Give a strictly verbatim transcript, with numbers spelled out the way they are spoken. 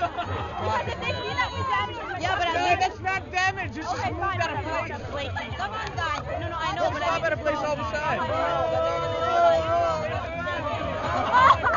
Because if they see that we damage it, Yeah, but No, I that's not damage. It's just Okay, moved fine, out of whatever. place. Come on, guys. No, no, I know, It's but not I out of place all the time. Oh,